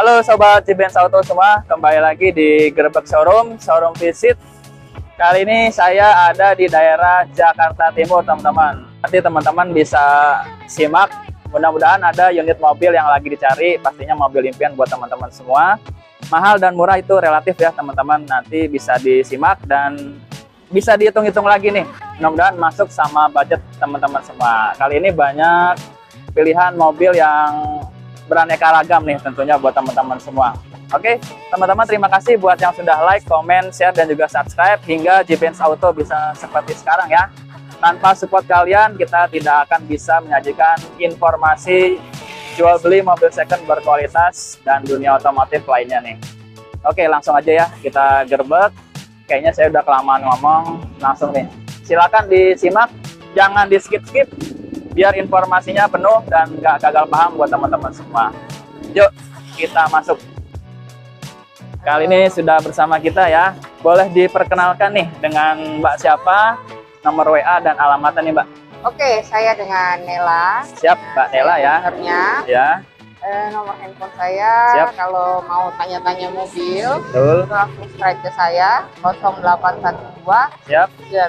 Halo Sobat Cibens Auto semua, kembali lagi di Gerbek Showroom Visit. Kali ini saya ada di daerah Jakarta Timur teman-teman. Nanti teman-teman bisa simak, mudah-mudahan ada unit mobil yang lagi dicari, pastinya mobil impian buat teman-teman semua. Mahal dan murah itu relatif ya teman-teman, nanti bisa disimak dan bisa dihitung-hitung lagi nih. Mudah-mudahan masuk sama budget teman-teman semua. Kali ini banyak pilihan mobil yang beraneka ragam nih tentunya buat teman-teman semua. Oke, teman-teman terima kasih buat yang sudah like, comment, share, dan juga subscribe hingga Cibens Auto bisa seperti sekarang ya. Tanpa support kalian, kita tidak akan bisa menyajikan informasi jual beli mobil second berkualitas dan dunia otomotif lainnya nih. Oke, langsung aja ya kita gerbek. Kayaknya saya udah kelamaan ngomong, langsung nih. Silakan disimak, jangan di skip-skip, biar informasinya penuh dan nggak gagal paham buat teman-teman semua. Yuk, kita masuk. Kali ini sudah bersama kita ya. Boleh diperkenalkan nih dengan Mbak siapa, nomor WA dan alamatnya nih Mbak. Oke, saya dengan Nela. Siap, Mbak Nela ya. Ya. Nomor handphone saya. Siap. Kalau mau tanya-tanya mobil, Betul. langsung strike ke saya 0812 Siap.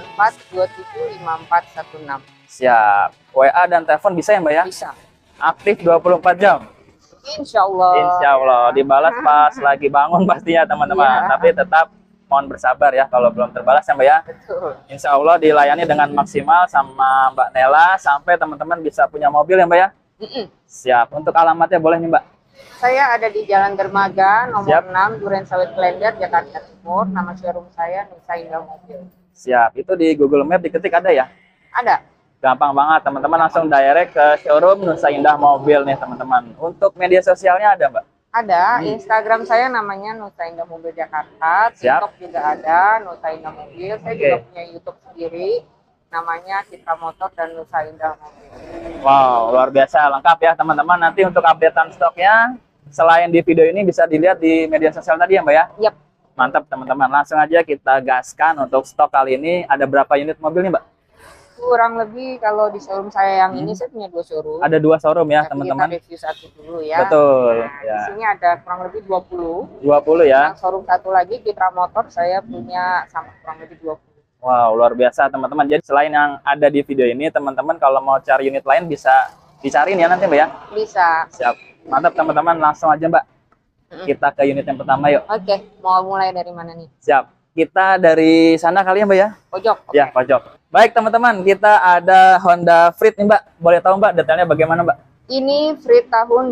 94275416. Siap. WA dan telepon bisa ya Mbak ya? Bisa. Aktif 24 jam. Insya Allah. Insya Allah. Dibalas pas lagi bangun pastinya teman-teman. Iya. Tapi tetap mohon bersabar ya kalau belum terbalas ya Mbak ya. Betul. Insya Allah dilayani dengan maksimal sama Mbak Nela sampai teman-teman bisa punya mobil ya Mbak ya. Siap. Untuk alamatnya boleh nih Mbak. Saya ada di Jalan Dermaga nomor Siap. 6 Duren Sawit Klender, Jakarta Timur. Nama showroom saya Nusa Indah Mobil. Siap. Itu di Google Map diketik ada ya? Ada. Gampang banget teman-teman, langsung direct ke showroom Nusa Indah Mobil nih teman-teman. Untuk media sosialnya ada Mbak? Ada, Instagram saya namanya Nusa Indah Mobil Jakarta, Siap. TikTok juga ada, Nusa Indah Mobil. Saya juga punya YouTube sendiri, namanya Citra Motor dan Nusa Indah Mobil. Wow, luar biasa, lengkap ya teman-teman. Nanti untuk updatean stoknya, selain di video ini bisa dilihat di media sosial tadi ya Mbak ya? Yap. Mantap teman-teman, langsung aja kita gaskan untuk stok kali ini. Ada berapa unit mobil nih Mbak? Kurang lebih kalau di showroom saya yang ini, saya punya 2 showroom. Ada 2 showroom ya Tapi teman-teman? kita review satu dulu ya. Betul. Nah, Ya. di sini ada kurang lebih 20. 20 ya? Yang showroom satu lagi, Citra Motor, saya punya sama kurang lebih 20. Wow, luar biasa teman-teman. Jadi selain yang ada di video ini, teman-teman kalau mau cari unit lain bisa dicariin ya nanti Mbak ya? Bisa. Siap. Mantap teman-teman, langsung aja Mbak. Kita ke unit yang pertama yuk. Oke, mau mulai dari mana nih? Siap. Kita dari sana kali ya Mbak ya? Pojok. Oke. Ya, pojok. Baik teman-teman, kita ada Honda Freed nih Mbak. Boleh tahu Mbak detailnya bagaimana Mbak? Ini Freed tahun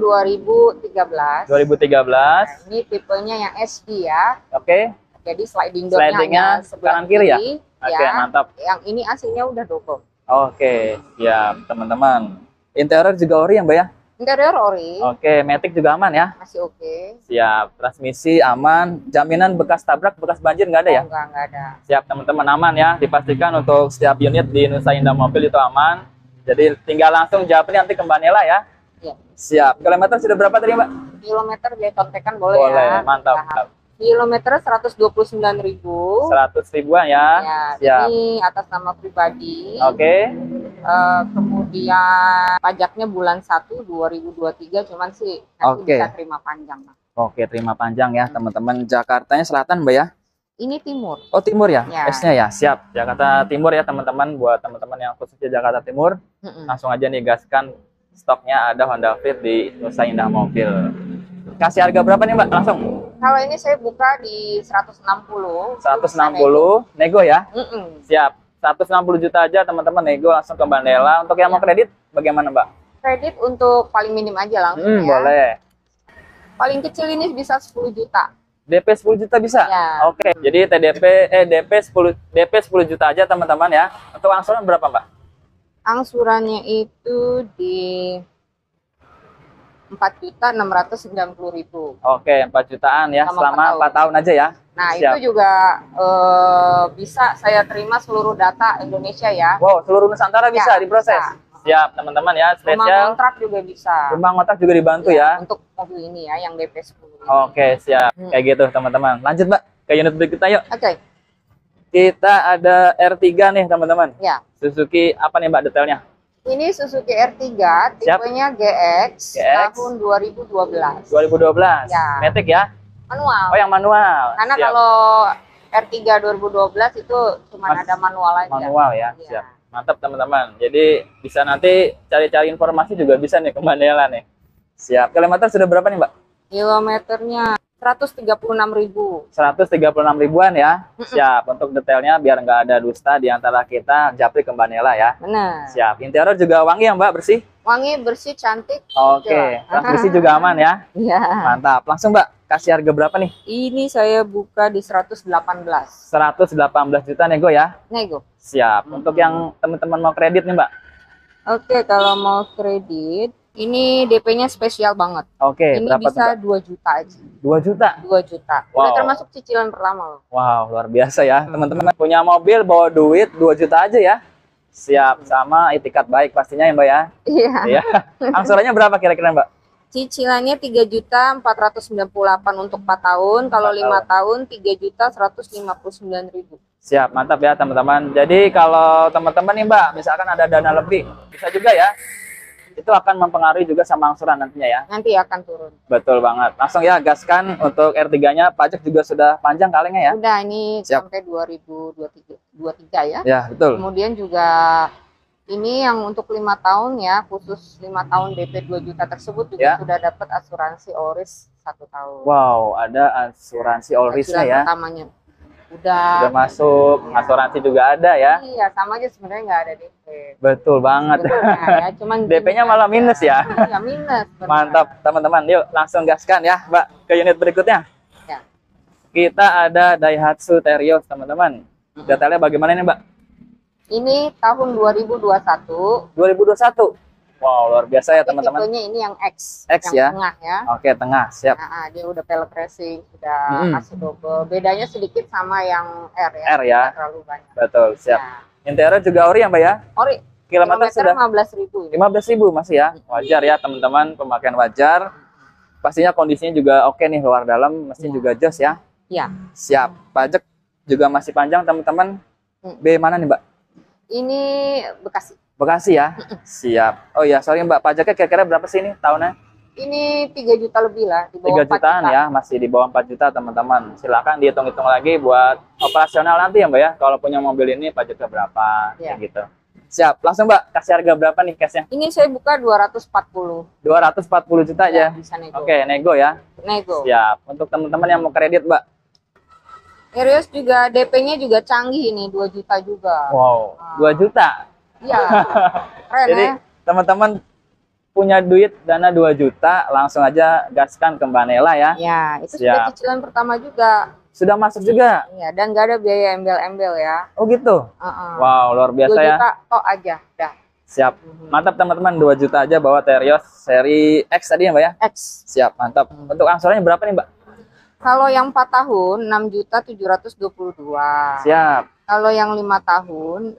2013. 2013. Nah, ini tipenya yang SD ya. Oke. Jadi sliding door-nya Slidingnya hanya sebelah kanan kiri ya? Oke, ya. mantap. Yang ini AC-nya udah double. Oke, siap teman-teman. Interior juga ori ya Mbak ya? Interior ori, Oke, matic juga aman ya? masih oke. Siap, transmisi aman, jaminan bekas tabrak, bekas banjir nggak ada ya? Oh, enggak ada. Siap teman-teman, aman ya, dipastikan untuk setiap unit di Nusa Indah Mobil itu aman. Jadi tinggal langsung jawabnya nanti ke Mbak Nela ya. Iya. Siap, kilometer sudah berapa tadi Mbak? Kilometer dia kontekan boleh, Boleh, ya. mantap. Nah, kilometer 129.000. 100 ribuan ya. Ya, Siap. ini atas nama pribadi. Oke. Kemudian pajaknya bulan 1 2023, cuman sih nanti Oke. bisa terima panjang. Mas. Oke, terima panjang ya teman-teman. Jakartanya selatan Mbak ya? Ini timur. Oh timur ya? Ya. S-nya ya, siap. Jakarta Timur ya teman-teman. Buat teman-teman yang khususnya Jakarta Timur, langsung aja nih gaskan. Stoknya ada Honda Freed di Nusa Indah Mobil. Kasih harga berapa nih Mbak? Langsung. Kalau ini saya buka di 160. 160, nego ya? Siap. 160 juta aja teman-teman, nego langsung ke Mbak Nela. Untuk yang mau kredit bagaimana Mbak? Kredit untuk paling minim aja langsung ya. Boleh. Paling kecil ini bisa 10 juta. DP 10 juta bisa? Ya. Oke. Jadi DP 10 juta aja teman-teman ya. Untuk angsuran berapa Mbak? Angsurannya itu di 4.690.000. Oke, 4 jutaan ya selama 4 tahun aja ya. Nah, Siap. itu juga bisa saya terima seluruh data Indonesia ya. Wow, seluruh Nusantara bisa Ya, diproses. bisa. Siap, teman-teman ya, Rumah spesial. kontrak juga bisa. Rumah ngontrak juga dibantu ya. Untuk mobil ini ya, yang DP 10. Oke, siap. Kayak gitu, teman-teman. Lanjut, Mbak, ke unit berikutnya yuk. Oke. Kita ada R3 nih, teman-teman. Ya. Suzuki apa nih, Mbak, detailnya? Ini Suzuki R3, tipenya GX, tahun 2012. 2012. Ya. Matic ya? Manual. Oh, yang manual. Karena Siap. kalau R3 2012 itu cuma ada manual aja. Manual ya. Iya. Siap. Mantap teman-teman. Jadi bisa nanti cari-cari informasi juga bisa nih ke Mandela nih. Siap. Kilometer sudah berapa nih, Mbak? Kilometernya 136.000. 136 ribuan ya. Siap. Untuk detailnya biar nggak ada dusta di antara kita, japri ke Mbak Nela ya. Benar. Siap. Interior juga wangi ya, Mbak, bersih? Wangi, bersih, cantik. Oke. Transmisi juga aman ya. Iya. Mantap. Langsung, Mbak, kasih harga berapa nih? Ini saya buka di 118. 118 juta nego ya. Nego. Siap. Untuk yang teman-teman mau kredit nih, Mbak. Oke, kalau mau kredit, ini DP-nya spesial banget. Oke, Ini berapa bisa tuh, Mbak? 2 juta aja. 2 juta. 2 juta. Wow. Udah termasuk cicilan pertama loh. Wow, luar biasa ya. Teman-teman punya mobil bawa duit 2 juta aja ya. Siap, sama itikat baik pastinya ya, Mbak ya. Iya. Iya. Angsurannya berapa kira-kira, Mbak? Cicilannya 3.498 untuk 4 tahun. Kalau 5 tahun 3.159.000. Siap, mantap ya teman-teman. Jadi kalau teman-teman nih, Mbak, misalkan ada dana lebih, bisa juga ya. Itu akan mempengaruhi juga sama angsuran nantinya ya. Nanti akan turun. Betul banget. Langsung ya gaskan untuk R3-nya. Pajak juga sudah panjang kalengnya ya. Udah, ini Siap. sampai 2023 ya. Ya, betul. Kemudian juga ini yang untuk 5 tahun ya, khusus 5 tahun DP 2 juta tersebut juga Ya. sudah dapat asuransi Oris 1 tahun. Wow, ada asuransi all risk-nya ya. Pertamanya udah Masuk, ya. asuransi juga ada ya. Iya, sama aja sebenarnya nggak ada DP. Betul banget. Ya, cuman DP-nya malah minus ya. Iya, minus. benar. Mantap teman-teman. Yuk langsung gaskan ya, Mbak, ke unit berikutnya. Ya. Kita ada Daihatsu Terios teman-teman. Detailnya bagaimana nih, Mbak? Ini tahun 2021. 2021. Wow, luar biasa ya Tapi teman-teman. tipenya ini yang X, X yang ya. tengah ya. Oke, tengah, siap. Nah, dia udah pelek racing, sudah AC double. Bedanya sedikit sama yang R ya. R ya. Nggak terlalu banyak. Betul, siap. Nah, Interior juga ori ya, Mbak ya? ori. Kilometer sudah 15.000. 15.000 masih ya. Wajar ya teman-teman, pemakaian wajar. Pastinya kondisinya juga oke nih, luar dalam mesin juga jos ya. Iya. Siap. Pajak juga masih panjang teman-teman. B mana nih, Mbak? Ini Bekasi. Bekasi ya. Siap. Oh ya, sorry Mbak, pajaknya kira-kira berapa sih ini tahunnya? Ini 3 juta lebih lah, di 3 bawah 4 jutaan juta. ya, masih di bawah 4 juta teman-teman. Silakan dihitung-hitung lagi buat operasional nanti ya, Mbak ya. Kalau punya mobil ini pajaknya berapa Ya. kayak gitu. Siap. Langsung Mbak, kasih harga berapa nih cashnya? Ini saya buka 240. 240 juta aja. Ya, bisa nego. Oke, nego ya. Nego. Siap. Untuk teman-teman yang mau kredit, Mbak. Terios juga DP-nya juga canggih ini, 2 juta juga. Wow, 2 juta. Iya. Keren Jadi ya. teman-teman punya duit dana 2 juta, langsung aja gaskan ke Mbak Nela ya. Ya, itu Siap. sudah cicilan pertama juga. Sudah masuk juga. Iya, dan nggak ada biaya embel-embel ya. Oh gitu. Wow, luar 2 biasa ya. juta tok aja, dah. Siap. Mantap teman-teman, 2 juta aja bawa Terios seri X tadi ya, Mbak ya. X. Siap, mantap. Untuk angsurannya berapa nih, Mbak? Kalau yang 4 tahun 6.722. Siap. Kalau yang 5 tahun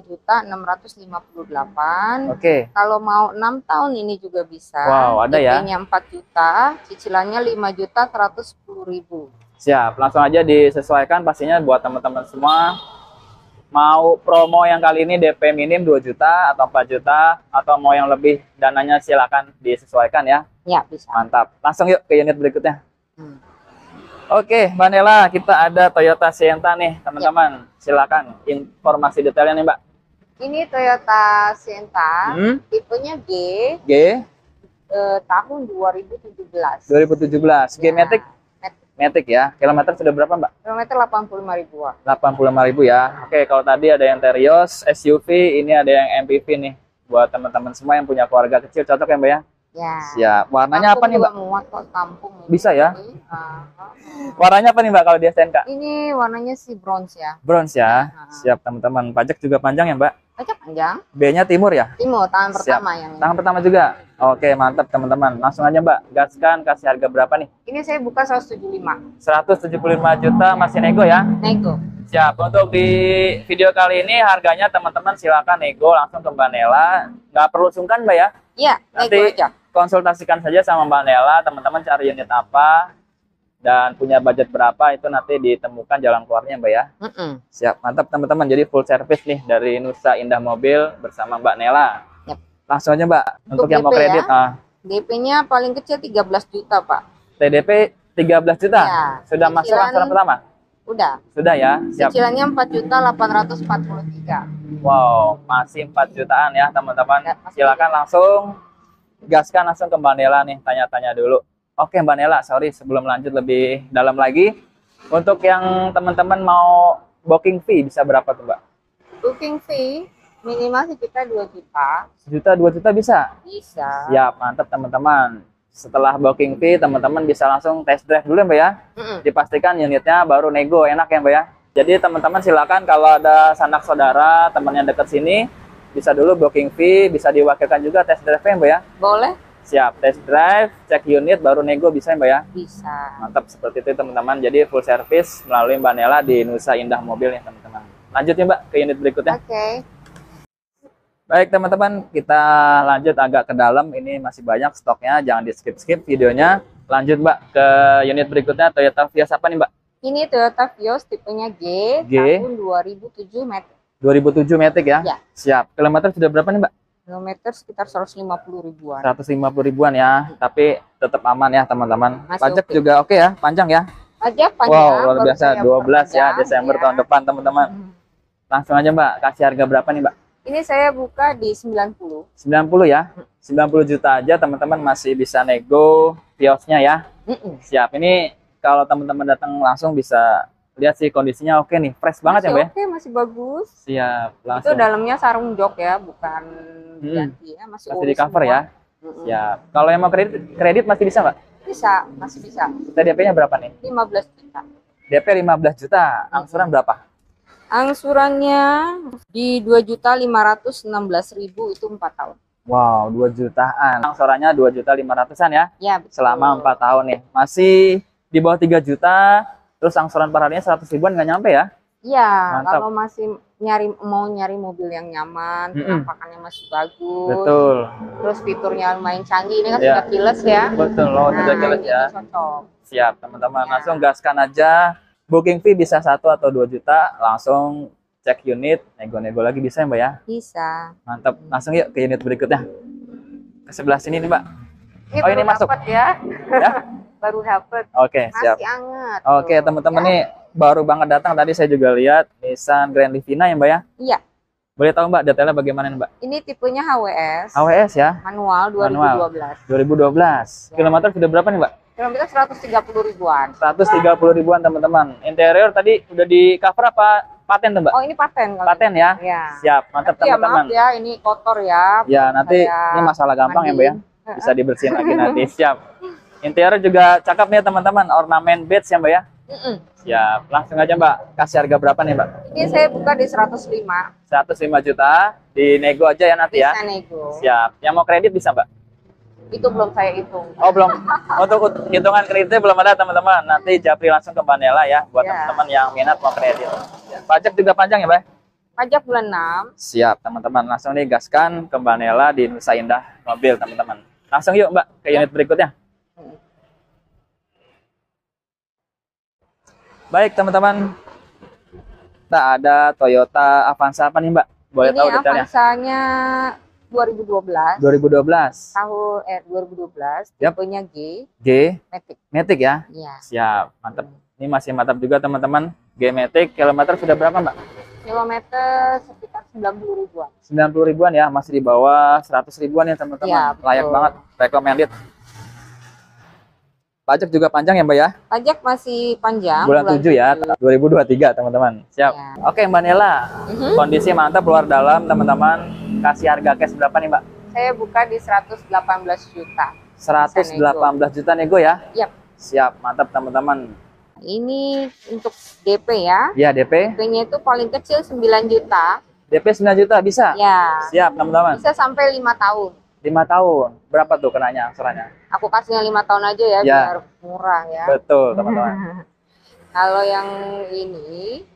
5.658. Oke. Kalau mau 6 tahun ini juga bisa. Wow, ada ya. DP-nya 4 juta, cicilannya 5.110.000. Siap, langsung aja disesuaikan pastinya buat teman-teman semua. Mau promo yang kali ini DP minim 2 juta atau 4 juta atau mau yang lebih dananya silakan disesuaikan ya. Ya, bisa. Mantap. Langsung yuk ke unit berikutnya. Hmm. Oke, Mbak Nela, kita ada Toyota Sienta nih, teman-teman. Silakan informasi detailnya nih, Mbak. Ini Toyota Sienta, tipenya G, G tahun 2017. 2017. G Ya, Matic. Matic ya. Kilometer sudah berapa, Mbak? Kilometer 85.000-an. 85.000 ya. Oke, kalau tadi ada yang Terios, SUV, ini ada yang MPV nih. Buat teman-teman semua yang punya keluarga kecil, cocok ya, Mbak ya? Ya. Siap. Warnanya apa nih, Mbak? Muat kok kampung. Bisa ya? Ah. Warnanya apa nih, Mbak, kalau di STNK? Ini warnanya si bronze ya. Bronze ya. Siap, teman-teman. Pajak juga panjang ya, Mbak? Pajak panjang. B-nya timur ya? Timur, tangan Siap. pertama yang ini. Tangan pertama juga. Oke, mantap teman-teman. Langsung aja, Mbak. Gaskan, kasih harga berapa nih? Ini saya buka 175. 175 juta masih nego ya? Nego. Siap. Untuk di video kali ini harganya teman-teman silakan nego langsung ke Mbak Nela. Nggak perlu sungkan, Mbak ya? Iya, Nanti nego aja. konsultasikan saja sama Mbak Nela, teman-teman cari unit apa dan punya budget berapa itu nanti ditemukan jalan keluarnya, Mbak ya. Siap, mantap teman-teman. Jadi full service nih dari Nusa Indah Mobil bersama Mbak Nela. Yep. Langsung aja Mbak, untuk yang mau DP kredit. ya? DP-nya paling kecil 13 juta, Pak. TDP 13 juta? Ya, Sudah masuk angsuran pertama? Udah. Sudah ya, siap. Cicilannya 4.843. Wow, masih 4 jutaan ya teman-teman. Ya, Silakan langsung gaskan langsung ke Mbak Nela nih, tanya-tanya dulu. Oke Mbak Nela, sorry sebelum lanjut lebih dalam lagi. Untuk yang teman-teman mau booking fee bisa berapa tuh Mbak? Booking fee minimal sih kita 2 juta. 2 juta bisa? Bisa. Siap, mantap teman-teman. Setelah booking fee, teman-teman bisa langsung test drive dulu ya Mbak ya. Dipastikan unitnya baru nego, enak ya Mbak ya. Jadi teman-teman silakan kalau ada sanak saudara, teman yang dekat sini, bisa dulu booking fee, bisa diwakilkan juga test drive ya Mbak ya. Boleh? Siap, test drive, cek unit, baru nego bisa ya Mbak ya. Bisa. Mantap, seperti itu teman-teman. Jadi full service melalui Mbak Nela di Nusa Indah Mobil ya teman-teman. Lanjut ya Mbak ke unit berikutnya. Oke. Baik teman-teman, kita lanjut agak ke dalam. Ini masih banyak stoknya, jangan di skip-skip videonya. Lanjut Mbak ke unit berikutnya, Toyota Vios apa nih Mbak? Ini Toyota Vios tipenya G, tahun 2007 Matic. 2007 Matic ya? Ya. Siap. Kilometer sudah berapa nih Mbak? Kilometer sekitar 150 ribuan. 150 ribuan ya, tapi tetap aman ya teman-teman. Pajak oke. juga oke ya, panjang ya? Aja panjang. Wow, luar baru biasa. saya 12 ya, perpanjang, Desember ya. tahun depan teman-teman. Langsung aja Mbak, kasih harga berapa nih Mbak? Ini saya buka di 90. 90 ya? 90 juta aja teman-teman masih bisa nego Viosnya ya. Siap. Ini kalau teman-teman datang langsung bisa lihat sih kondisinya oke nih, fresh banget ya Mbak ya? Oke, masih bagus. Siap, Itu langsung. dalamnya sarung jok ya, bukan ganti ya, masih Masih di cover semua. ya? Siap. Kalau yang mau kredit masih bisa Mbak? Bisa, masih bisa. Kita DP-nya berapa nih? 15 juta. DP 15 juta, angsuran berapa? Angsurannya di 2.516.000 itu 4 tahun. Wow, 2 jutaan. Angsurannya 2.500.000-an ya? Ya, betul. Selama 4 tahun nih. Masih di bawah 3 juta, terus angsuran per harinya 100 ribuan nggak nyampe ya? Iya, Mantap. kalau masih mau nyari mobil yang nyaman, penampakannya masih bagus. Betul. Terus fiturnya lumayan canggih, ini kan Ya. sudah keyless ya. Betul, loh, sudah jelas ini ya. cocok. Siap, teman-teman. Ya. Langsung gaskan aja. Booking fee bisa 1 atau 2 juta, langsung cek unit, nego-nego lagi bisa ya Mbak ya? Bisa. Mantap. Langsung yuk ke unit berikutnya. Ke sebelah sini nih Mbak. Oh, baru ini masuk. dapet ya. Ya? Baru dapet. Oke, siap. Masih anget. Oke, tuh, teman-teman ya. nih baru banget datang. Tadi saya juga lihat Nissan Grand Livina ya Mbak ya? Iya, Boleh tahu Mbak detailnya bagaimana nih Mbak? ini tipenya HWS. HWS ya? Manual 2012. 2012. Ya. Kilometer sudah berapa nih Mbak? Kilometer 130 ribuan. 130 ribuan teman-teman. Interior tadi udah di cover apa paten tuh Mbak? Oh, ini paten kali. Paten ya? Ya. Siap, mantap Tapi ya teman-teman. maaf ya, ini kotor ya. Ya, nanti Saya ini masalah gampang ya Mbak ya? mandiin. Bisa dibersihin lagi nanti. Siap. Interior juga cakep nih teman-teman. Ornamen beige ya Mbak ya? Siap. Langsung aja Mbak. Kasih harga berapa nih Mbak? Ini saya buka di 105. 105 juta. Dinego aja ya nanti ya? Bisa nego. Siap. Yang mau kredit bisa Mbak? Itu belum saya hitung. Oh belum. Untuk hitungan kreditnya belum ada teman-teman. Nanti japri langsung ke Mbak Nela ya. Buat Ya. teman-teman yang minat mau kredit. Pajak juga panjang ya Mbak? Pajak bulan 6. Siap teman-teman. Langsung nih gaskan ke Mbak Nela di Nusa Indah Mobil teman-teman. Langsung yuk Mbak ke unit berikutnya. Baik teman-teman. Kita ada Toyota Avanza apa nih Mbak? Boleh Ini tahu detailnya? Avanza-nya 2012. 2012. Tahun 2012. Yap. Tipenya G. G Matic. Matic ya? Iya. Siap, mantap. Ini masih mantap juga teman-teman. G Matic, kilometer sudah berapa Mbak? Kilometer sekitar 90 ribuan. 90 ribuan ya, masih di bawah 100 ribuan ya teman-teman. Ya, betul. Layak banget, recommended. Pajak juga panjang ya Mbak ya? Pajak masih panjang. Bulan 7 ya, 2023 teman-teman. Siap. Ya. Oke Mbak Nela, kondisi mantap luar dalam teman-teman. Kasih harga cash berapa nih Mbak? Saya buka di 118 juta. 118 juta nego ya? Yap. Siap, mantap teman-teman. Ini untuk DP ya. Ya DP, DP-nya itu paling kecil 9 juta. DP 9 juta bisa? Ya. Siap teman-teman. Bisa sampai 5 tahun. 5 tahun, berapa tuh kenanya angsurannya? Aku kasihnya 5 tahun aja ya, Ya. biar murah ya. Betul teman-teman. Kalau yang ini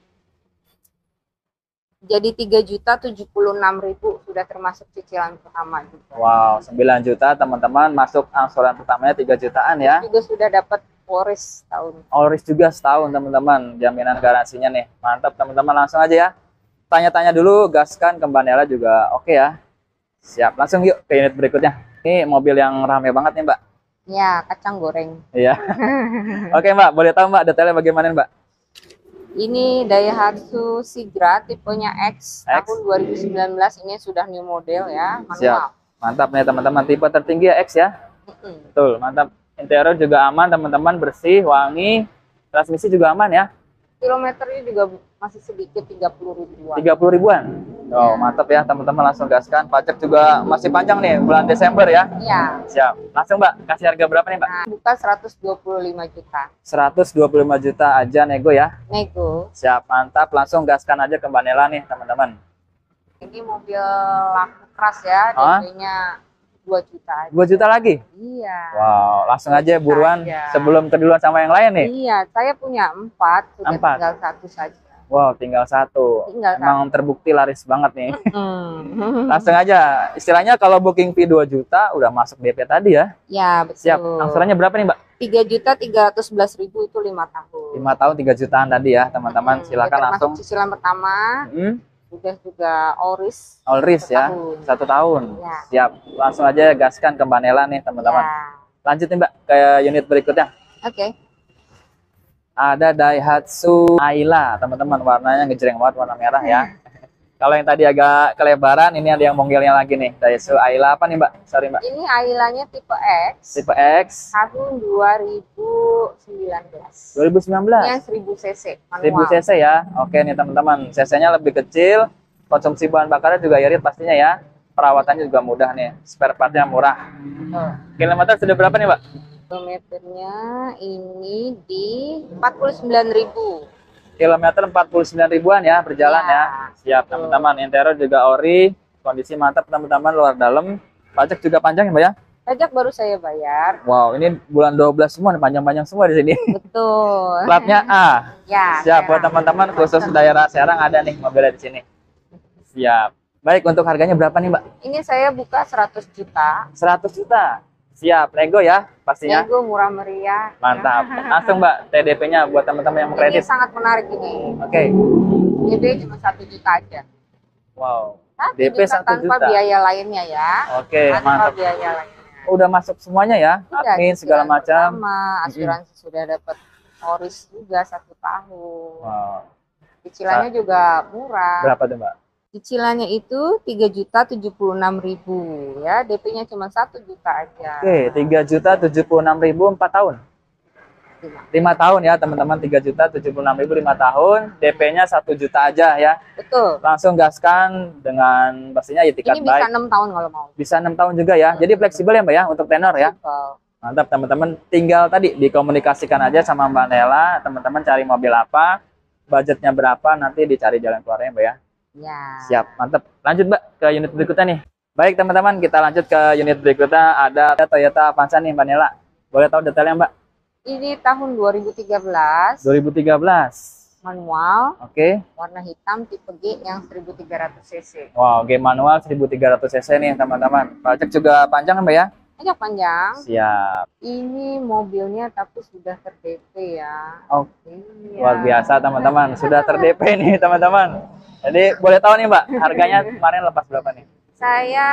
jadi 3.076.000 sudah termasuk cicilan pertama juga. Wow, 9 juta teman-teman, masuk angsuran pertamanya 3 jutaan ya. Juga sudah dapat Polres tahun. Allris juga setahun teman-teman, jaminan garansinya nih. Mantap teman-teman, langsung aja ya. Tanya-tanya dulu, gaskan ke Mbak Nela juga oke ya. Siap, langsung yuk ke unit berikutnya. Ini mobil yang rame banget nih Mbak. Ya, kacang goreng. Iya. Oke Mbak, boleh tahu Mbak detailnya bagaimana Mbak? Ini Daihatsu Sigra tipenya X, X. tahun 2019. Ini sudah new model ya, Siap, manual. mantap nih teman-teman. Tipe tertinggi ya X ya. Betul, mantap. Interior juga aman teman-teman, bersih, wangi. Transmisi juga aman ya. Kilometernya juga masih sedikit, 30 ribuan. 30 ribuan. Oh, mantap ya teman-teman, langsung gaskan. Pajak juga masih panjang nih, bulan Desember ya. Iya. Siap. Langsung Mbak, kasih harga berapa nih Mbak? Nah, buka 125 juta. 125 juta aja nego ya. Nego. Siap, mantap. Langsung gaskan aja ke Mbak Nela nih teman-teman. Ini mobil laku keras ya, Hah? DP-nya 2 juta aja. 2 juta lagi? Iya. Wow, langsung aja buruan aja. sebelum keduluan sama yang lain nih. Iya, saya punya 4, sudah 4. tinggal 1 saja. Wow, tinggal 1. Tinggal Emang terbukti laris banget nih. Hmm. Langsung aja. Istilahnya kalau booking fee 2 juta udah masuk DP tadi ya. Ya, betul. Siap. Angsurannya berapa nih, Mbak? 3.311.000 itu 5 tahun. 5 tahun 3 jutaan tadi ya, teman-teman. Silakan termasuk langsung. cicilan pertama, sudah juga ORIS. All risk ya. 1 tahun. Ya. Siap. Langsung aja gaskan ke Mbak Nela nih, teman-teman. Ya. Lanjut nih, Mbak, ke unit berikutnya. Oke. Ada Daihatsu Ayla, teman-teman. Warnanya ngejreng banget, warna merah ya. Kalau yang tadi agak kelebaran, ini ada yang mongelnya lagi nih. Daihatsu Ayla apa nih, Mbak? Sorry, Mbak. Ini Ailanya tipe X. Tipe X. Tahun 2019. 2019. Ini yang 1000 cc. 1000 cc ya. Oke nih teman-teman. CC-nya lebih kecil. Konsumsi bahan bakarnya juga irit pastinya ya. Perawatannya juga mudah nih. Spare part-nya murah. Kilometer sudah berapa nih, Mbak? Kilometernya ini di 49.000. Kilometer 49 ribuan ya berjalan ya. Siap teman-teman. Interior juga ori. Kondisi mantap teman-teman, luar dalam. Pajak juga panjang ya, Mbak ya? Pajak baru saya bayar. Wow, ini bulan 12 semua nih, panjang-panjang semua di sini. Betul. Platnya A. Ya. Siap buat teman-teman, khusus daerah Serang ada nih mobilnya di sini. Siap. Baik, untuk harganya berapa nih, Mbak? Ini saya buka 100 juta. 100 juta. Siap, nego ya pastinya. Nego murah meriah. Mantap. Langsung Mbak, TDP-nya buat teman-teman yang mau Ini kredit. sangat menarik ini. Oke. DP cuma 1 juta aja. Wow. 1 DP juta 1 tanpa juta. biaya lainnya ya. Oke, Tanpa mantap. biaya lainnya. Udah masuk semuanya ya, Udah, admin segala cicilan macam. pertama, asuransi sudah dapat ORIS juga 1 tahun. Wow. Cicilannya juga murah. Berapa tuh Mbak? Cicilannya itu 3.076.000 ya, DP-nya cuma 1 juta aja. Oke, 3.076.000 4 tahun. 5 tahun ya teman-teman, 3.076.000 5 tahun, DP-nya 1 juta aja ya. Betul. Langsung gaskan dengan pastinya itikat Ini bisa baik. 6 tahun kalau mau. Bisa 6 tahun juga ya. Jadi fleksibel ya Mbak ya untuk tenor ya. Betul. Mantap teman-teman, tinggal tadi dikomunikasikan aja sama Mbak Nela, teman-teman cari mobil apa, budgetnya berapa, nanti dicari jalan keluarnya Mbak ya. Ya. Siap, mantap. Lanjut Mbak ke unit berikutnya nih. Baik teman-teman, kita lanjut ke unit berikutnya. Ada Toyota Avanza nih Mbak Nela. Boleh tahu detailnya Mbak? Ini tahun 2013. 2013. Manual, Oke. warna hitam tipe G yang 1300 cc. Wow, game manual 1300 cc nih teman-teman. Pajak juga panjang Mbak ya? Pajak panjang. Siap. Ini mobilnya tapi sudah ter-DP ya. Oh, Iya. luar biasa teman-teman. Sudah ter-DP nih teman-teman. Jadi boleh tahu nih Mbak, harganya kemarin lepas berapa nih? Saya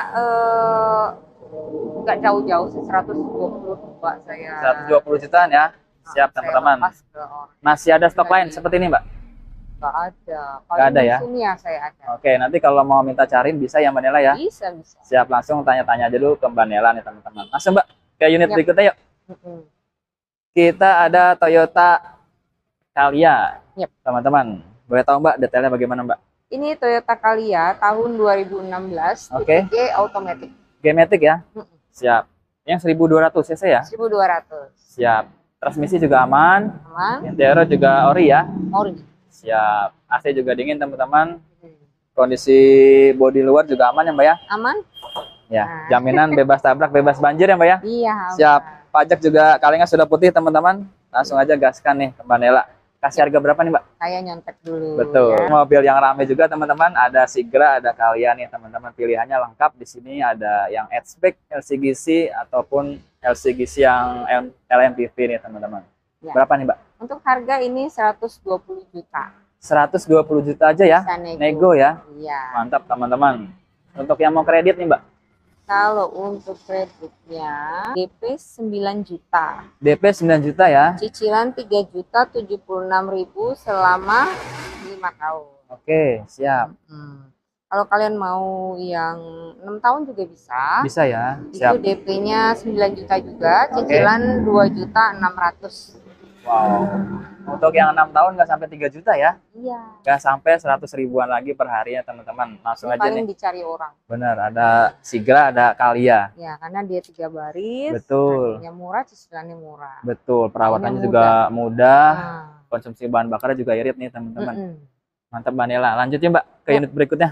nggak jauh-jauh sih, 122 saya. 120 jutaan ya. Siap Saya teman-teman. lepas ke orang. Masih ada stok lain seperti ini Mbak? Nggak ada. Nggak ada ya? Museumnya saya ada. Oke, nanti kalau mau minta cariin bisa ya Mbak Nela ya? Bisa. Siap, langsung tanya-tanya dulu ke Mbak Nela nih teman-teman. Langsung Mbak, ke unit Yap. berikutnya yuk. Mm-mm. Kita ada Toyota Calya. Yap. Teman-teman, boleh tahu Mbak detailnya bagaimana Mbak? Ini Toyota Calya tahun 2016. Oke. Tipe G automatic. G-Matic ya? Mm-mm. Siap. Yang 1200 cc ya? 1200. Siap. Transmisi juga aman. Aman. Interior juga ori ya? Ori. Siap. AC juga dingin teman-teman. Hmm. Kondisi bodi luar juga aman ya Mbak ya? Aman? Ya. Nah. Jaminan bebas tabrak, bebas banjir ya Mbak ya? Iya. Aman. Siap. Pajak juga kalengnya sudah putih teman-teman. Langsung aja gaskan nih ke Mbak Nela. Kasih harga berapa nih Mbak? Saya nyontek dulu. Betul. Ya. Mobil yang ramai juga teman-teman. Ada Sigra, ada Calya nih teman-teman. Pilihannya lengkap di sini. Ada yang hatchback, LCGC ataupun LCGC yang LMPV nih teman-teman. Ya. Berapa nih Mbak? Untuk harga ini 120 juta. 120 juta aja ya. Bisa Nego ya. Iya. Mantap teman-teman. Untuk yang mau kredit nih Mbak. Kalau untuk kreditnya DP 9 juta. DP 9 juta ya. Cicilan 3.076.000 selama 5 tahun. Oke, siap. Kalau kalian mau yang 6 tahun juga bisa. Bisa ya. Itu Siap. DP-nya 9 juta juga, cicilan 2.600.000. Wow. Untuk yang 6 tahun nggak sampai 3 juta ya. Iya. Nggak sampai 100 ribuan lagi per harinya teman-teman. Langsung Ini aja paling nih. dicari orang. Benar, ada Sigra, ada Kalia. Ya, karena dia 3 baris. Betul. Harganya murah, cicilannya murah. Betul, perawatannya Mudah. juga mudah. Nah, Konsumsi bahan bakarnya juga irit nih teman-teman. Mantap Mbak Nela. Lanjut ya Mbak ke Ya. unit berikutnya.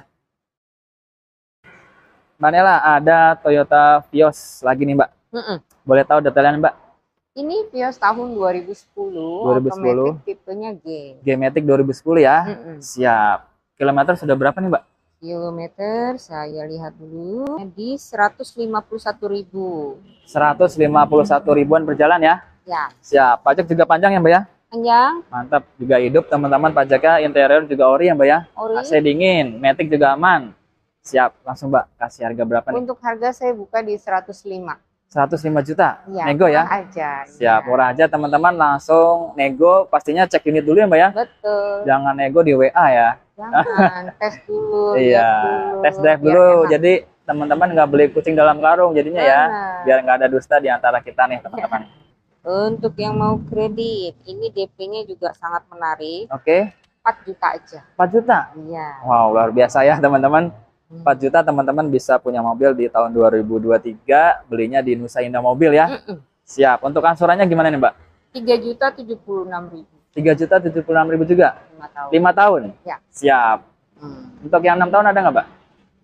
Mbak Nela, ada Toyota Vios lagi nih Mbak. Boleh tahu detailnya Mbak? Ini Vios tahun 2010, 2010. otomatis tipenya G. G-Matic 2010 ya. Mm-mm. Siap. Kilometer sudah berapa nih Mbak? Kilometer saya lihat dulu di 151.000. 151 ribuan berjalan ya. Ya, Siap. Pajak juga panjang ya Mbak ya? panjang, Mantap. Juga hidup teman-teman, pajaknya interior juga ori ya Mbak ya. ori. AC dingin, Matic juga aman. Siap. Langsung Mbak, kasih harga berapa nih? Untuk harga saya buka di 105. 105 juta. Ya, Nego ya. murah aja. Siap, Ya. murah aja teman-teman, langsung nego. Pastinya cek unit dulu ya Mbak ya. Betul. Jangan nego di WA ya. Jangan tes dulu, Iya, lihat dulu, tes drive biar dulu. enak. Jadi teman-teman nggak beli kucing dalam karung jadinya ya. Benar. Biar nggak ada dusta di antara kita nih teman-teman. Untuk yang mau kredit, ini DP-nya juga sangat menarik. Oke, 4 juta aja. 4 juta. Iya. Wow, luar biasa ya teman-teman. 4 juta teman-teman bisa punya mobil di tahun 2023, belinya di Nusa Indah Mobil ya. Siap. Untuk angsurannya gimana nih Mbak? 3.076.000. 3.076.000 juga. 5 tahun. 5 tahun. Ya. Siap. Untuk yang 6 tahun ada nggak Mbak?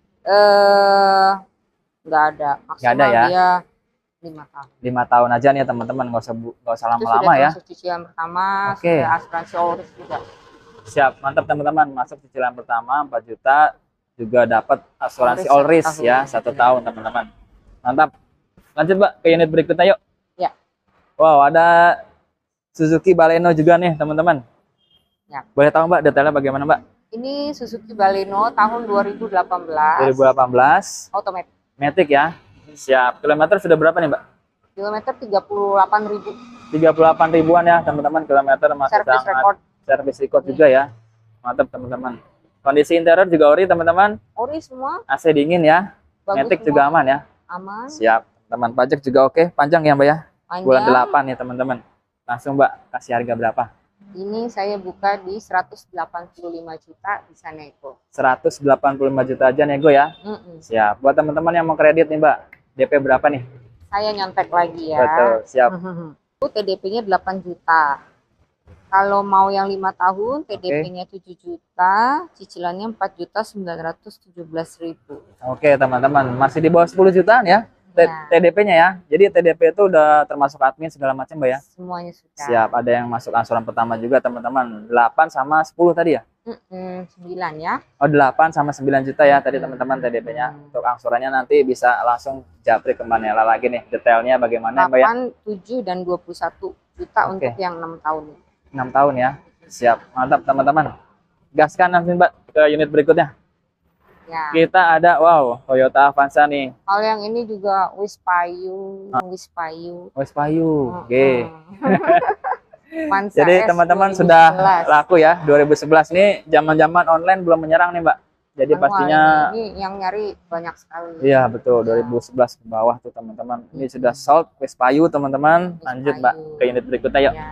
Nggak ada. Maksimal Nggak ada ya? dia 5 tahun. 5 tahun aja nih teman-teman, nggak usah Itu lama-lama sudah ya. termasuk cicilan pertama, Oke. sudah asuransi Oris juga. Siap, mantap teman-teman. Masuk cicilan pertama 4 juta, juga dapat asuransi All all risk risk ya, 1 tahun teman-teman. Mantap. Lanjut Mbak ke unit berikutnya yuk. Ya. Wow, ada Suzuki Baleno juga nih teman-teman. Ya. Boleh tahu Mbak detailnya bagaimana Mbak? Ini Suzuki Baleno tahun 2018. 2018, Otomatis. Matic ya. Siap. Kilometer sudah berapa nih Mbak? Kilometer 38.000. 38 ribuan ya teman-teman, kilometer masih Service sangat record. service record juga ya. Mantap teman-teman. Kondisi interior juga ori teman-teman. Ori semua. AC dingin ya. Bagus Matic semua. juga aman ya. Aman. Siap. Teman pajak juga oke. Panjang ya Mbak ya. Panjang. Bulan 8 nih teman-teman. Langsung Mbak kasih harga berapa? Ini saya buka di 185 juta, bisa nego. 185 juta aja nego ya. Siap. Buat teman-teman yang mau kredit nih Mbak, DP berapa nih? Saya nyontek lagi ya. Betul. Siap. TDP-nya 8 juta. Kalau mau yang 5 tahun, TDP-nya 7 juta, cicilannya 4.917.000. Oke teman-teman, masih di bawah 10 jutaan ya. Ya. TDP-nya ya. Jadi TDP itu udah termasuk admin segala macam Mbak ya. Semuanya sudah. Siap. Ada yang masuk angsuran pertama juga teman-teman. 8 sama 10 tadi ya? 9 ya. Oh 8 sama 9 juta ya tadi teman-teman TDP-nya. Untuk angsurannya nanti bisa langsung japri ke Mbak Nela lagi nih. Detailnya bagaimana Mbak ya? 8, 7, dan 21 juta Oke. untuk yang 6 tahun. 6 tahun ya. Siap. Mantap teman-teman. Gaskan langsung Mbak ke unit berikutnya. Ya. Kita ada wow Toyota Avanza nih. Kalau yang ini juga Wispayu, Wispayu. Payu. Oke. Mansa Jadi S teman-teman 2011. sudah laku ya 2011 nih, zaman-zaman online belum menyerang nih Mbak. Jadi Wah, pastinya ini yang nyari banyak sekali. iya betul 2011 ke bawah tuh teman-teman. Ini sudah sold Payu teman-teman. Lanjut Mbak ke unit berikutnya yuk. Ya.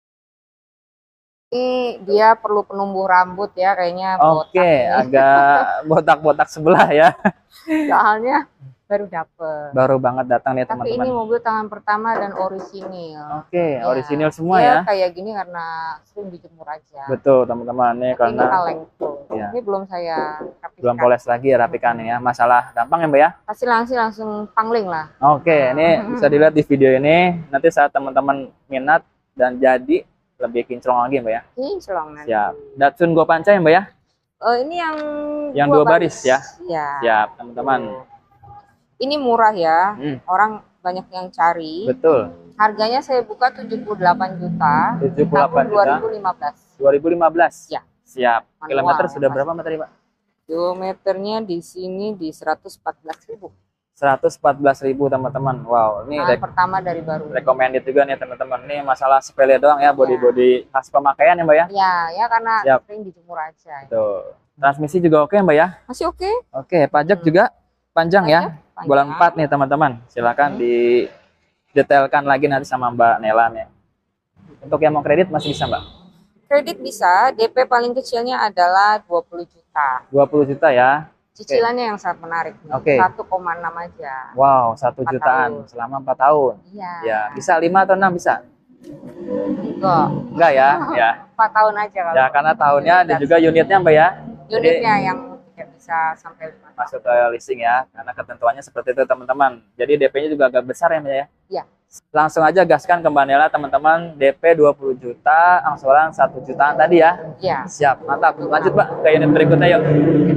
Ini dia perlu penumbuh rambut ya, kayaknya botak Oke, nih. agak botak-botak sebelah ya. Soalnya baru dapet. Baru banget datang nih Tapi ini teman-teman. mobil tangan pertama dan orisinil. Oke, Ya, orisinil semua dia ya. kayak gini karena sering dijemur aja. Betul teman-teman nih Tapi karena ini kaleng tuh. ya. Ini belum saya rapikan. belum poles lagi ya rapikan ya. Masalah gampang ya Mbak ya. Pasti langsung pangling lah. Oke, ini bisa dilihat di video ini. Nanti saat teman-teman minat dan jadi lebih kinclong lagi Mbak ya. Ini selong nanti. Siap. Datsun Go Panca ya Mbak ya? Ini yang dua baris ya. Ya. Siap teman-teman. Ini murah ya. Hmm, Orang banyak yang cari. betul. Harganya saya buka 78 juta. 78 tahun juta. 2015. 2015. Ya. Siap. Manual, Kilometer sudah Mas. berapa Mbak tadi Pak? Kilometernya di sini di 114.000. 114.000 teman-teman. Wow, ini Tahun pertama dari baru. recommended juga nih teman-teman. Ini masalah sepele doang ya, body-body khas pemakaian ya Mbak ya? Ya, ya karena Siap. sering dijemur aja. Tuh. Transmisi juga oke Mbak ya? Masih oke. Oke, pajak juga panjang ya. Panjang. Bulan 4 nih teman-teman. Silakan didetailkan lagi nanti sama Mbak Nela nih. Untuk yang mau kredit masih bisa Mbak? Kredit bisa, DP paling kecilnya adalah 20 juta. 20 juta ya. Cicilannya yang sangat menarik. Oke. 1,6 aja. Wow, 1 jutaan tahun. selama 4 tahun. Iya. Ya, bisa 5 atau 6 bisa? Enggak ya? Ya. 4 tahun aja kalau. Ya, karena tahunnya dan juga unitnya Mbak ya. Unitnya yang tidak bisa sampai 5 tahun. Masuk ke leasing ya, karena ketentuannya seperti itu teman-teman. Jadi DP-nya juga agak besar ya Mbak ya? Iya. Langsung aja gaskan ke Mbak Nela teman-teman, DP 20 juta, angsuran 1 jutaan tadi ya? Iya. Siap, mantap. Lanjut Mbak ke unit berikutnya yuk.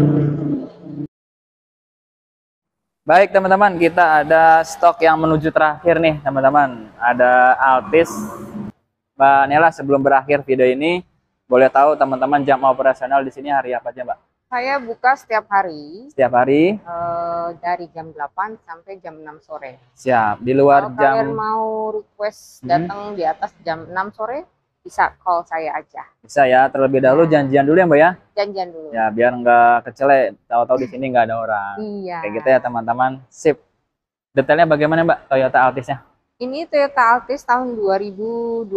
Baik teman-teman, kita ada stok yang menuju terakhir nih teman-teman. Ada Altis. Mbak Nela, sebelum berakhir video ini, boleh tahu teman-teman jam operasional di sini hari apa aja Mbak? Saya buka setiap hari. Setiap hari? Dari jam 8 sampai jam 6 sore. Siap, di luar Kalau jam... kalian mau request datang di atas jam 6 sore, bisa call saya aja. Bisa ya, terlebih dahulu janjian dulu ya Mbak ya? Janjian dulu. Ya, biar nggak kecele, tahu-tahu di sini nggak ada orang. Iya. Kayak gitu ya teman-teman. Sip. Detailnya bagaimana Mbak Toyota Altisnya? Ini Toyota Altis tahun 2012.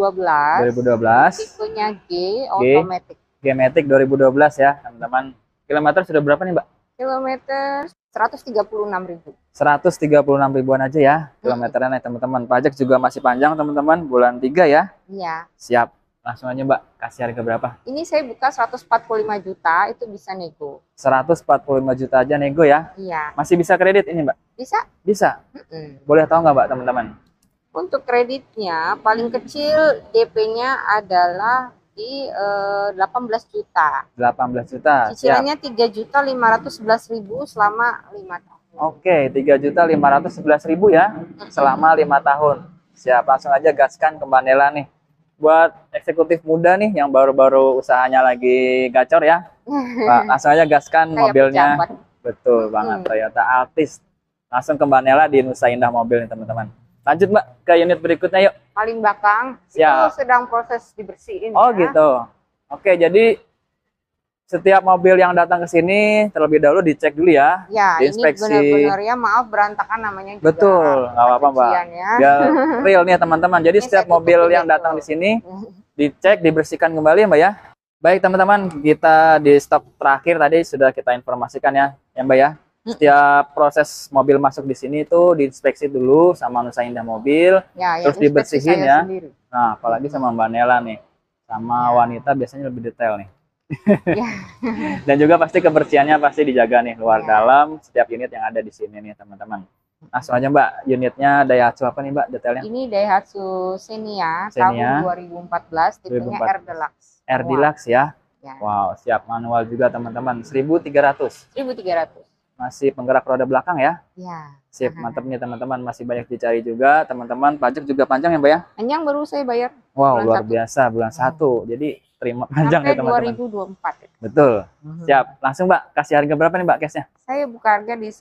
2012. Tipenya G, automatic. G-Matic 2012 ya teman-teman. Kilometer sudah berapa nih Mbak? Kilometer 136.000. 136 ribuan aja ya kilometernya nih teman-teman. Pajak juga masih panjang teman-teman, bulan 3 ya. Iya. Siap. Langsung aja Mbak, kasih harga berapa? Ini saya buka 145 juta, itu bisa nego. 145 juta aja nego ya? Iya. Masih bisa kredit ini Mbak? Bisa. Bisa. Boleh tahu nggak Mbak teman-teman? Untuk kreditnya paling kecil DP-nya adalah di 18 juta. 18 juta. Cicilannya 3.511.000 selama 5 tahun. Oke, 3.511.000 ya selama 5 tahun. Siap, langsung aja gaskan ke Mbak Nela nih. Buat eksekutif muda nih yang baru-baru usahanya lagi gacor ya. Pak, langsung aja gaskan mobilnya. Pejabat. Betul banget, Toyota Altis. Langsung ke Mbak Nela di Nusa Indah Mobil nih teman-teman. Lanjut Mbak ke unit berikutnya yuk. Paling belakang. Siap. Itu sedang proses dibersihin. Oh ya. gitu. Oke, jadi setiap mobil yang datang ke sini terlebih dahulu dicek dulu ya. Ya, diinspeksi. ini benar-benar ya, maaf berantakan namanya juga. Betul, nggak apa-apa Mbak. Ya. Biar real nih teman-teman. Jadi setiap mobil yang datang di sini dicek, dibersihkan kembali ya Mbak ya. Baik teman-teman, kita di stok terakhir tadi sudah kita informasikan ya Mbak ya. Setiap proses mobil masuk di sini itu diinspeksi dulu sama Nusa Indah Mobil, ya, terus dibersihin ya. Sendiri. Nah, apalagi sama Mbak Nela nih, sama wanita biasanya lebih detail nih. Ya. Dan juga pasti kebersihannya pasti dijaga nih luar dalam setiap unit yang ada di sini nih teman-teman. Langsung aja Mbak, unitnya Daihatsu apa nih Mbak detailnya? Ini Daihatsu Xenia tahun 2014, tipenya R Deluxe. R Deluxe ya? Ya. Wow, siap manual juga teman-teman. 1.300. 1.300. Masih penggerak roda belakang ya? Ya. Sip, mantap nih teman-teman. Masih banyak dicari juga teman-teman. Pajak juga panjang ya Mbak ya? Panjang baru saya bayar. Wow, luar biasa bulan 1. Jadi terima panjang ya teman-teman. Sampai 2024. Betul. Siap. Langsung Mbak, kasih harga berapa nih Mbak cashnya? Saya buka harga di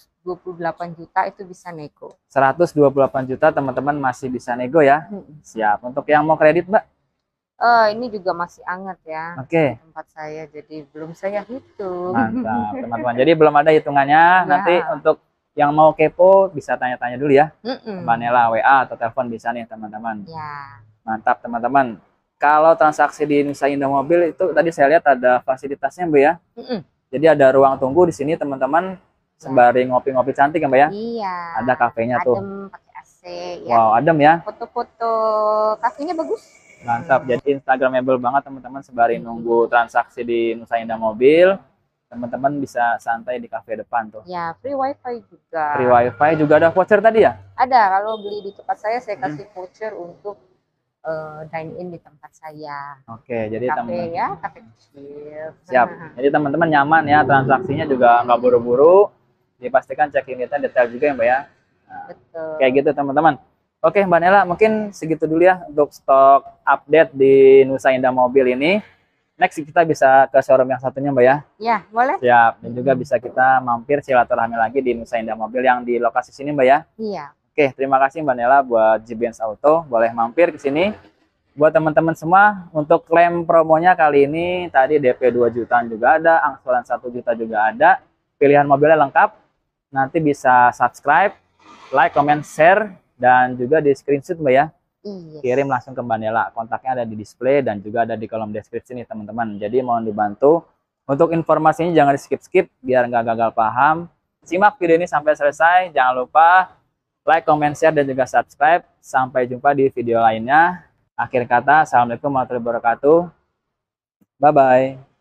128 juta, itu bisa nego. 128 juta teman-teman masih bisa nego ya? Siap. Untuk yang mau kredit Mbak? Ini juga masih anget ya. Oke. Tempat saya, jadi belum saya hitung. Mantap teman-teman. Jadi belum ada hitungannya. Ya. Nanti untuk yang mau kepo bisa tanya-tanya dulu ya. Mbak Nela WA atau telepon bisa nih teman-teman. Ya. Mantap teman-teman. Kalau transaksi di Nusa Indah Mobil itu tadi saya lihat ada fasilitasnya Mbak ya. Jadi ada ruang tunggu di sini teman-teman. Sembari ngopi-ngopi cantik ya Mbak ya. Iya. Ada kafenya tuh. Adem, pakai AC ya. Wow, adem ya. Foto-foto kafenya bagus. Mantap, jadi instagramable banget teman-teman sembari nunggu transaksi di Nusa Indah Mobil. Teman-teman bisa santai di kafe depan tuh. Ya, free wifi juga. Free wifi juga ada voucher tadi ya? Ada, kalau beli di tempat saya kasih voucher untuk dine in di tempat saya. Oke, jadi kafe ya, kafe kecil. Siap, jadi teman-teman nyaman ya, transaksinya juga nggak buru-buru. Dipastikan cek unitnya detail juga ya Mbak ya. Nah, betul. Kayak gitu teman-teman. Oke Mbak Nela, mungkin segitu dulu ya untuk stok update di Nusa Indah Mobil ini. next kita bisa ke showroom yang satunya Mbak ya. Ya, boleh? Siap. Dan juga bisa kita mampir silaturahmi lagi di Nusa Indah Mobil yang di lokasi sini Mbak ya. Iya. Oke, terima kasih Mbak Nela buat JBS Auto. Boleh mampir ke sini. Buat teman-teman semua, untuk klaim promonya kali ini tadi DP 2 jutaan juga ada, angsuran 1 juta juga ada. Pilihan mobilnya lengkap. Nanti bisa subscribe, like, comment, share, dan juga di screenshot Mbak ya. Iya. Kirim langsung ke Mbak Nela. Kontaknya ada di display dan juga ada di kolom deskripsi nih teman-teman. Jadi mohon dibantu. Untuk informasinya jangan di skip-skip biar nggak gagal paham. Simak video ini sampai selesai. Jangan lupa like, comment, share, dan juga subscribe. Sampai jumpa di video lainnya. Akhir kata, assalamualaikum warahmatullahi wabarakatuh. Bye-bye.